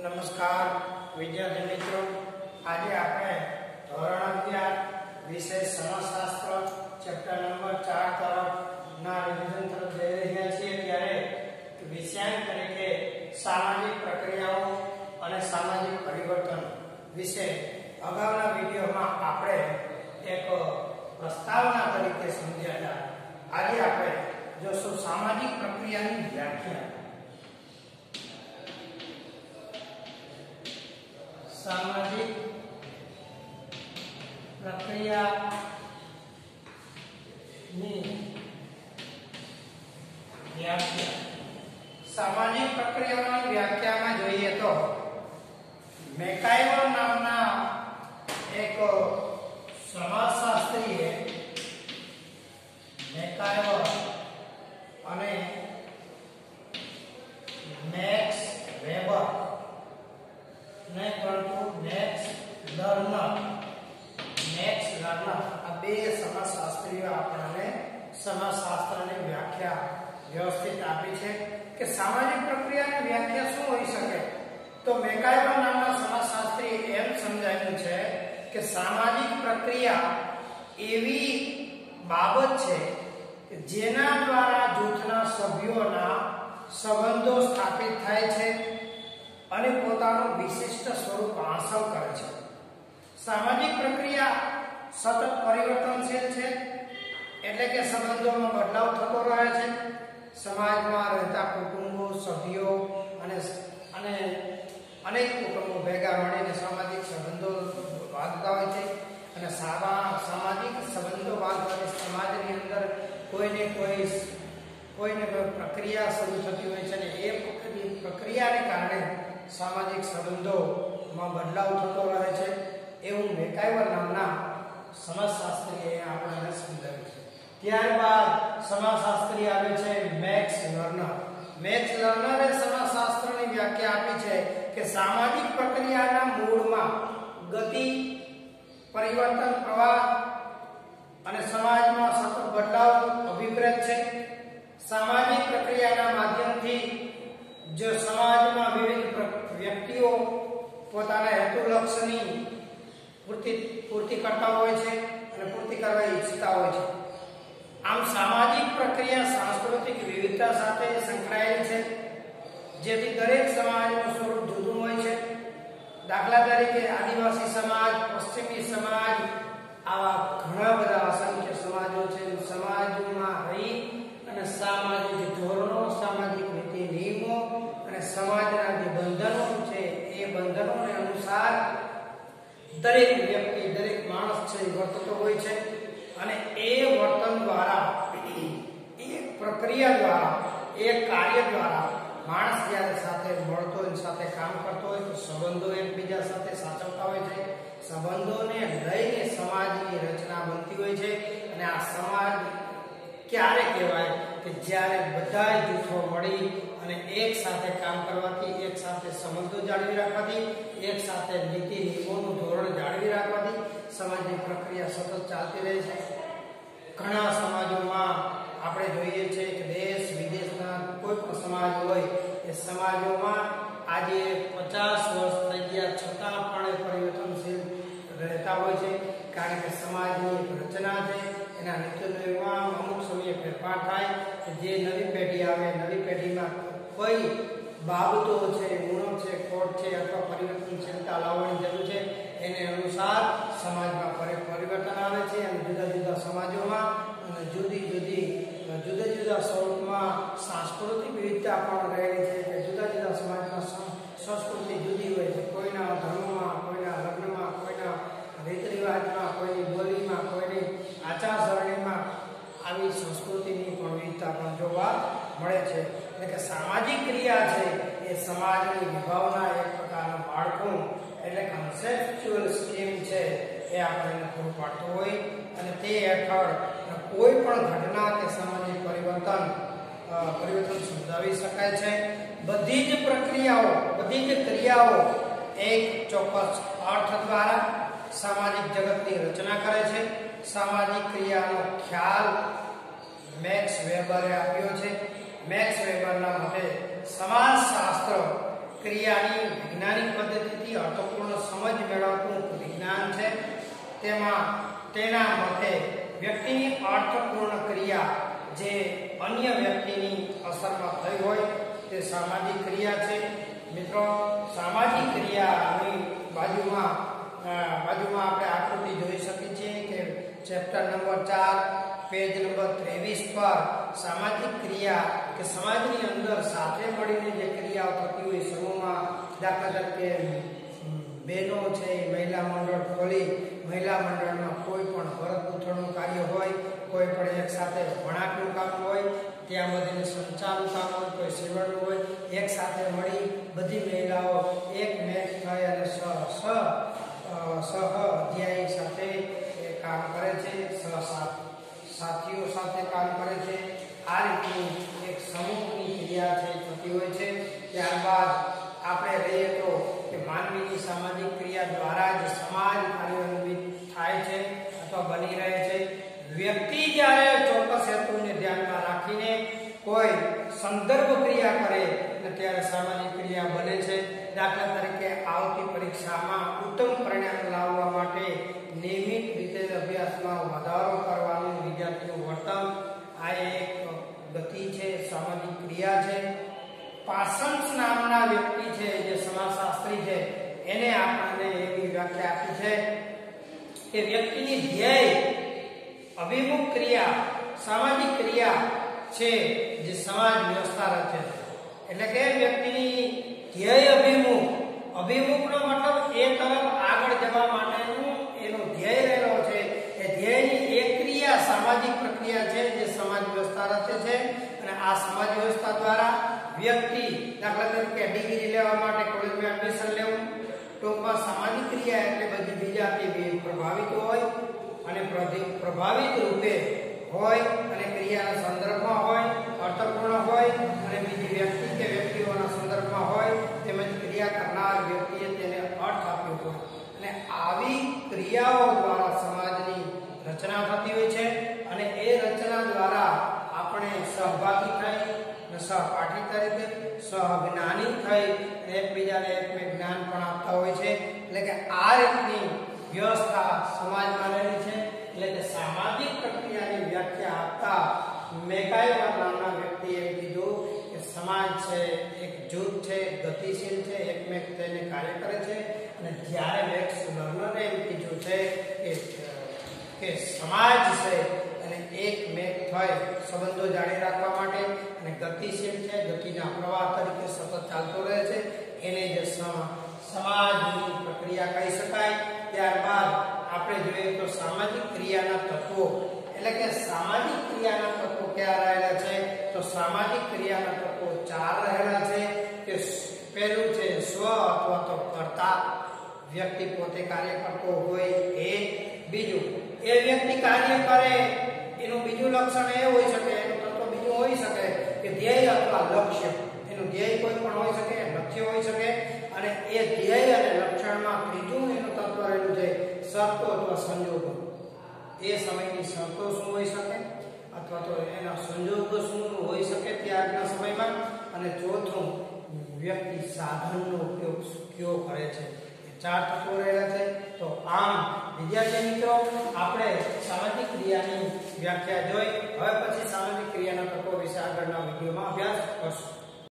નમસ્કાર વિદ્યાર્થી મિત્રો, આજે આપણે ધોરણ 11 વિષય સમાજશાસ્ત્ર ચેપ્ટર નંબર 4 તરફના રિવિઝન તરફ જઈ રહ્યા છીએ. ત્યારે વિષયાંક તરીકે સામાજિક પ્રક્રિયાઓ અને સામાજિક પરિવર્તન વિશે અગાઉના વિડીયોમાં આપણે એક પ્રસ્તાવના તરીકે સમજ્યા હતા. આજે આપણે જોશું સામાજિક પ્રક્રિયાની વ્યાખ્યા. सामाजिक प्रक्रिया व्याख्या. सामाजिक प्रक्रियाओं व्याख्या में જોઈએ તો મેકાઈવર નામના એક સમાજશાસ્ત્રીએ મેકાઈવર અને મેક્સ વેબર ને પરંતુ મેક્સ લર્નર આ બે સમાજશાસ્ત્રીઓ આપણને સમાજશાસ્ત્રની વ્યાખ્યા વ્યવસ્થિત આપી છે કે સામાજિક પ્રક્રિયાની વ્યાખ્યા શું હોઈ શકે. તો મેકાઈવર નામના સમાજશાસ્ત્રીએ એમ સમજાવ્યું છે કે સામાજિક પ્રક્રિયા એવી બાબત છે કે જેના દ્વારા જૂથના સભ્યોના સંબંધો સ્થાપિત થાય છે અને પોતાનું વિશિષ્ટ સ્વરૂપ હાંસલ કરે છે. સામાજિક પ્રક્રિયા સતત પરિવર્તનશીલ છે, એટલે કે સંબંધોમાં બદલાવ થતો રહે છે. સમાજમાં રહેતા કુટુંબો, સભ્યો અને અનેક કુટુંબો ભેગા મળીને સામાજિક સંબંધો બાંધતા હોય છે અને સામાજિક સંબંધો બાંધવાની સમાજની અંદર કોઈને કોઈ પ્રક્રિયા શરૂ થતી હોય છે અને એ પ્રક્રિયાને કારણે સામાજિક સંબંધોમાં બદલાવ થતો રહે છે એવું મેકાઈવર નામના સમાજશાસ્ત્રીએ આપણને સમજાવ્યું છે. ત્યારબાદ સમાજશાસ્ત્રી આવે છે મેક્સ લર્નર. મેક્સ લર્નરે સમાજશાસ્ત્રની વ્યાખ્યા આપી છે કે સામાજિક પ્રક્રિયાના મૂળમાં ગતિ, પરિવર્તન, પ્રવાહ અને સમાજમાં સતત બદલાવ અભિપ્રેત છે. સામાજિક પ્રક્રિયાના માધ્યમથી જો સમાજમાં વિવિધ વ્યક્તિઓ પોતાના હેતુલક્ષની પૂર્તિ કરતા હોય છે અને પૂર્તિ કરવા ઈચ્છતા હોય છે. આમ સામાજિક પ્રક્રિયા સાંસ્કૃતિક વિવિધતા સાથે સંકળાયેલી છે, જેથી દરેક સમાજનું સ્વરૂપ જુદું હોય છે. દાખલા તરીકે આદિવાસી સમાજ, પશ્ચિમી સમાજ, આવા ઘણા બધા અસંખ્ય સમાજો છે. સમાજમાં રહી અને સામાજિક ધોરણો, સામાજિક નીતિ નિયમો અને સમાજના જે બંધનો છે એ બંધનોને અનુસાર દરેક વ્યક્તિ, દરેક માણસ છે વર્તતો હોય છે અને એ વર્તન દ્વારા, એ પ્રક્રિયા દ્વારા, એ કાર્ય દ્વારા માણસ જ્યારે સાથે મળતો હોય, સાથે કામ કરતો હોય તો સંબંધો એકબીજા સાથે સાચવતા હોય છે. સંબંધોને લઈને સમાજની રચના બનતી હોય છે અને આ સમાજ ક્યારે કહેવાય કે જ્યારે બધા જૂથો મળી અને એક સાથે કામ કરવાથી, એક સાથે સંબંધો જાળવી રાખવાથી, એક સાથે નીતિ નિયમોનું ધોરણ જાળવી રાખવાથી સમાજની પ્રક્રિયા સતત ચાલતી રહે છે. ઘણા સમાજોમાં આપણે જોઈએ છીએ કે દેશ વિદેશના કોઈ પણ સમાજ હોય એ સમાજોમાં આજે 50 વર્ષ થઈ ગયા છતાં પણ એ પરિવર્તનશીલ રહેતા હોય છે, કારણ કે સમાજની રચના છે, એના નીતિમાં અમુક સમયે ફેરફાર થાય. જે નવી પેઢી આવે, નવી પેઢીમાં કોઈ બાબતો છે, ઉણપ છે, ખોટ છે અથવા પરિવર્તનશીલતા લાવવાની જરૂર છે, એને અનુસાર સમાજમાં પરિવર્તન આવે છે અને જુદા જુદા સમાજોમાં અને જુદા જુદા સ્વરૂપમાં સાંસ્કૃતિક વિવિધતા પણ રહેલી છે કે જુદા જુદા સમાજમાં સંસ્કૃતિ જુદી હોય છે. કોઈના ધર્મમાં, કોઈના લગ્નમાં, કોઈના રીત રિવાજમાં, કોઈની બોલીમાં, કોઈની આચારસરણીમાં આવી સંસ્કૃતિની પણ વિવિધતા પણ જોવા મળે છે. એટલે કે સામાજિક ક્રિયા છે એ સમાજની વિભાવના, એક પ્રકારનું માળખું એટલે કન્સેપ્ચ્યુઅલ સ્કીમ છે એ આપણને પૂરું પાડતું હોય અને તે હેઠળ કોઈ પણ ઘટના કે સામાજિક પરિવર્તન સમજાવી શકાય છે. બધી જ પ્રક્રિયાઓ, બધી જ ક્રિયાઓ એક ચોક્કસ અર્થ દ્વારા સામાજિક જગતની રચના કરે છે. સામાજિક ક્રિયાનો ખ્યાલ મેક્સ વેબરે આપ્યો છે. મેક્સ વેબરના મતે સમાજશાસ્ત્ર ક્રિયાની વૈજ્ઞાનિક તેના મતે વ્યક્તિની અર્થપૂર્ણ ક્રિયા જે અન્ય વ્યક્તિની અસરમાં થઈ હોય તે સામાજિક ક્રિયા છે. મિત્રો, સામાજિક ક્રિયાની બાજુમાં આપણે આકૃતિ જોઈ શકીએ છીએ કે ચેપ્ટર નંબર 4 પેજ નંબર 23 પર સામાજિક ક્રિયા કે સમાજની અંદર સાથે મળીને જે ક્રિયાઓ થતી હોય સમૂહમાં, દાખલા તરીકે બહેનો છે મહિલા મંડળ ખોલી મહિલા મંડળમાં કોઈ પણ ભરત ગૂંથણનું કાર્ય હોય, કોઈ પણ એક સાથે વણાટનું કામ હોય, ત્યાં બધીને સંચારનું કામ હોય, કોઈ સીવણનું હોય, એક સાથે મળી બધી મહિલાઓ એક મેચ થઈ અને સહ અધ્યાયી સાથે કામ કરે છે, સાથીઓ સાથે કામ કરે છે. આ રીતની એક સમૂહની ક્રિયા છે થતી હોય છે. ત્યારબાદ આપણે લઈએ તો કે માનવીની સામાજિક ક્રિયા દ્વારા જ સમાજ કાર્યાન્વિત થાય છે અથવા બની રહે છે. વ્યક્તિ જ્યારે ચોક્કસ હેતુને ધ્યાનમાં રાખીને કોઈ સંદર્ભ ક્રિયા કરે ત્યારે સામાજિક ક્રિયા બને છે. દાખલા તરીકે આવતી પરીક્ષામાં ઉત્તમ પરિણામ લાવવા માટે નિયમિત રીતે અભ્યાસમાં વધારો કરવાનું વિદ્યાર્થીનું વર્તન, આ એક ગતિ છે, સામાજિક ક્રિયા છે. પાસન્સ નામના વ્યક્તિ છે જે સમાજશાસ્ત્રી છે, એને આપણને એવી વ્યાખ્યા આપી છે કે વ્યક્તિની ધ્યેય અભિમુખ ક્રિયા સામાજિક ક્રિયા છે જે સમાજ વ્યવસ્થા રચે છે. એટલે કે વ્યક્તિની ધ્યેય અભિમુખનો મતલબ એ તરફ આગળ જવા માટેનું એનો ધ્યેય રહેલો છે. એ ધ્યેયની એક ક્રિયા સામાજિક પ્રક્રિયા છે જે સમાજ વ્યવસ્થા રચે છે. અને આ સમાજ વ્યવસ્થા દ્વારા વ્યક્તિ દાખલા તરીકે ડિગ્રી લેવા માટે કોલેજમાં એડમિશન લેવું, ટૂંકમાં સામાજિક ક્રિયા એટલે બધી બીજાથી પ્રભાવિત હોય અને પ્રભાવિત રૂપે હોય અને ક્રિયાના સંદર્ભમાં હોય, અર્થપૂર્ણ હોય અને બીજી વ્યક્તિ કે વ્યક્તિઓના સંદર્ભમાં હોય, તેમજ ક્રિયા કરનાર વ્યક્તિએ તેને અર્થ આપ્યો હોય. અને આવી ક્રિયાઓ દ્વારા સમાજની રચના થતી હોય છે. અને એ રચના દ્વારા આપણે સહભાગી થઈ, સહપાઠી તરીકે સહજ્ઞાની થઈ એકબીજાને જ્ઞાન પણ આપતા હોય છે. એટલે કે આ રીતની વ્યવસ્થા સમાજમાં રહેલી છે. એટલે કે સામાજિક પ્રક્રિયાની વ્યાખ્યા આપતા મેકાયવર નામના વ્યક્તિએ કીધું કે સમાજ છે એક જૂથ છે, ગતિશીલ છે, એકમેક થઈને કાર્ય કરે છે. અને જ્યારે મેક્સ લર્નરે એમ કીધું છે કે સમાજ છે અને એકમેક થઈ સંબંધો જાળવી રાખવા માટે અને ગતિશીલ છે, ગતિના પ્રવાહ તરીકે સતત ચાલતો રહે છે, એને જ સમાજની પ્રક્રિયા કહી શકાય. ત્યારબાદ આપણે જોઈએ તો સામાજિક ક્રિયાના તત્વો, એટલે કે સામાજિક ક્રિયાના તત્વો ક્યાં રહેલા છે તો સામાજિક ક્રિયાના તત્વો 4 રહેલા છે. કે પહેલું છે સ્વ અથવા તો કર્તા, વ્યક્તિ પોતે કાર્ય કરતો હોય એ. બીજું, એ વ્યક્તિ કાર્ય કરે એનું બીજું લક્ષણ એ હોઈ શકે, એનું તત્વ બીજું હોઈ શકે કે ધ્યેય અથવા લક્ષ્ય. એનું ધ્યેય કોઈ પણ હોઈ શકે, લક્ષ્ય હોઈ શકે. અને એ ધ્યેય અને લક્ષણમાં ત્રીજું એનું તત્વ રહેલું છે શરતો અથવા સંજોગો. એ સમયની શરતો શું હોઈ શકે અથવા તો એના સંજોગો શું હોઈ શકે ત્યારના સમયમાં. અને ચોથું, વ્યક્તિ સાધનનો ઉપયોગ કયો કરે છે. એ 4 તત્વો રહેલા છે. તો આમ વિદ્યાર્થી મિત્રો, આપણે સામાજિક ક્રિયાની વ્યાખ્યા જોઈ. હવે પછી સામાજિક ક્રિયાના તત્વો વિશે આગળના વિડીયોમાં અભ્યાસ કરશું.